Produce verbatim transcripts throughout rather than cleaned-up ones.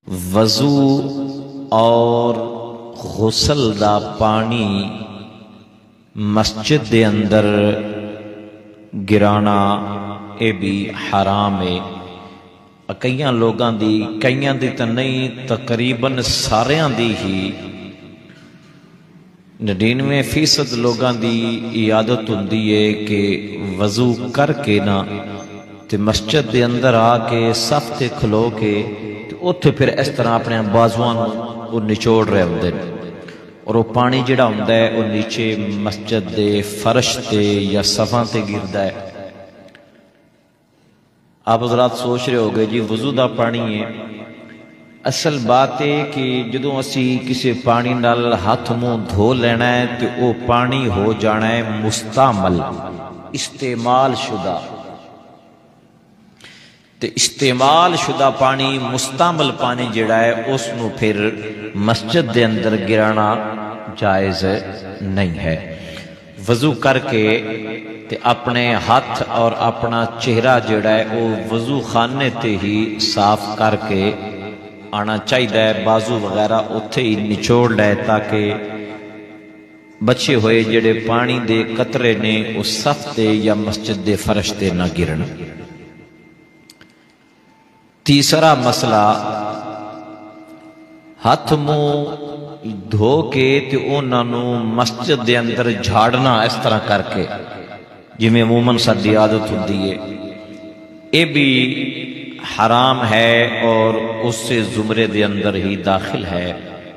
وضو اور غسل دا پانی مسجد دے اندر گرانا اے بھی حرام ہے۔ کئیاں لوگاں دی کئیاں دی تے نہیں تقریباً ساریاں دی ہی ننانوے فیصد لوگاں دی عادت ہوندی ہے کہ وضو کر کے نا تے مسجد دے اندر آ کے صف تے کھلو کے تے اوتھے پھر اس طرح اپنے بازواں وہ نچوڑ رہے ہوندے اور وہ پانی جڑا ہوندا ہے وہ نیچے مسجد دے فرش تے یا صفاں تے گردا ہے۔ آپ حضرات سوچ رہے ہو گئے جی وضو دا پانی ہے، اصل بات ہے کہ جدوں اسی کسی پانی نال ہاتھ منہ دھو لینا ہے تو وہ پانی ہو جانا ہے مستعمل، استعمال شدہ۔ تے استعمال شدہ پانی مستعمل پانی جڑا ہے اس نو پھر مسجد دے اندر گرانا جائز نہیں ہے۔ وضو کر کے تے اپنے ہاتھ اور اپنا چہرہ جڑا ہے وہ وضو خانے تے ہی صاف کر کے آنا چاہیے، بازو وغیرہ اتھے ہی نچوڑ لے تاکہ بچے ہوئے جڑے پانی دے قطرے نے اس صف تے یا مسجد دے فرش تے نہ گرن۔ تیسرا مسئلہ ہاتھ منہ دھو کے تے انہاں نو مسجد دے اندر جھاڑنا اس طرح کر کے جویں عموماً ساڈی عادت ہوندی ہے، اے بھی حرام ہے اور اس سے زمرے دے اندر ہی داخل ہے۔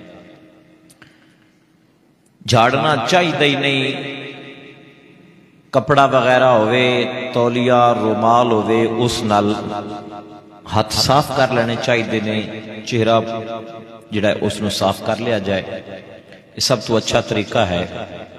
جھاڑنا چاہیے ہی نہیں، کپڑا وغیرہ ہوئے، تولیہ رومال ہوئے، اس نال ہاتھ صاف کر لینے چاہیے نے، چہرہ جڑا ہے اس نو صاف کر لیا جائے، یہ سب تو اچھا طریقہ ہے۔